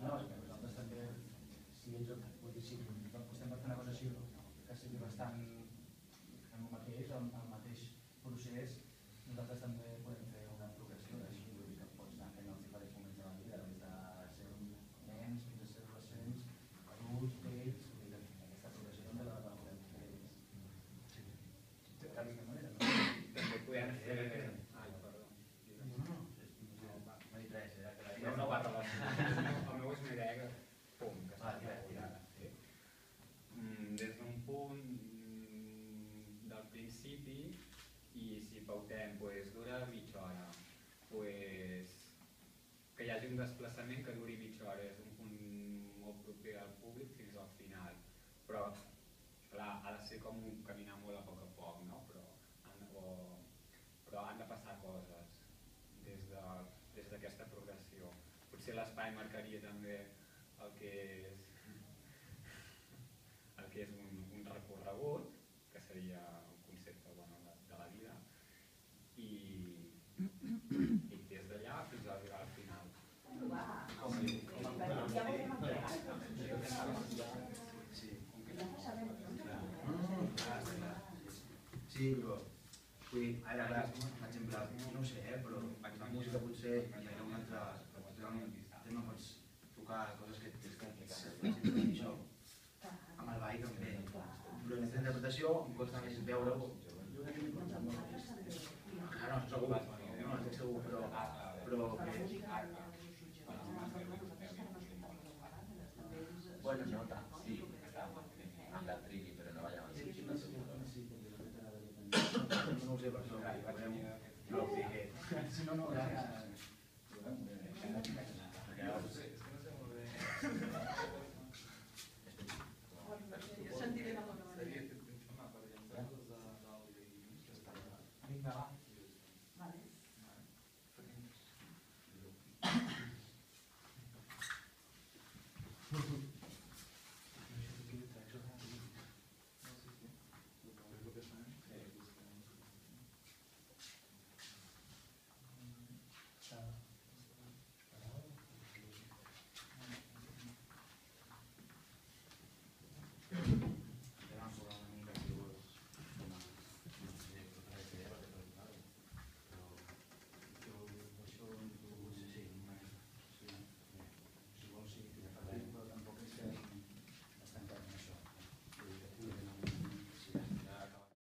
No, és que nosaltres també, si ells estem per fer una cosa així, que sigui bastant en el mateix procés, nosaltres també podem fer una progressió d'així, vull dir que pots anar fent els diferents moments de la vida, des de ser nens fins a ser adolescents, adults, vells, vull dir que aquesta progressió també la podem fer d'aquesta manera, no? També podem fer... No va relacionar. El meu és una idea que, pum, que s'ha tirada. Des d'un punt del principi, i si pautem dura mitja hora, que hi hagi un desplaçament que duri mitja hora, és un punt molt proper al públic fins al final. Però, clar, ha de ser com caminar molt a poc, no? Però han de passar coses des d'aquesta progressió. Potser l'espai marcaria també el que és un recorregut, que seria un concepte de la vida, i des d'allà fins a arribar al final. Sí, però ara, per exemple, no ho sé, però la música potser hi ha un altre tema, pots tocar coses que facin això, amb el ball també, però en aquesta interpretació em costa més veure-ho. No, segur, no estic segur, però bueno, no tant, sí, amb la trilli, però no vaig avançar. No ho sé, per això veurem. Si no, no,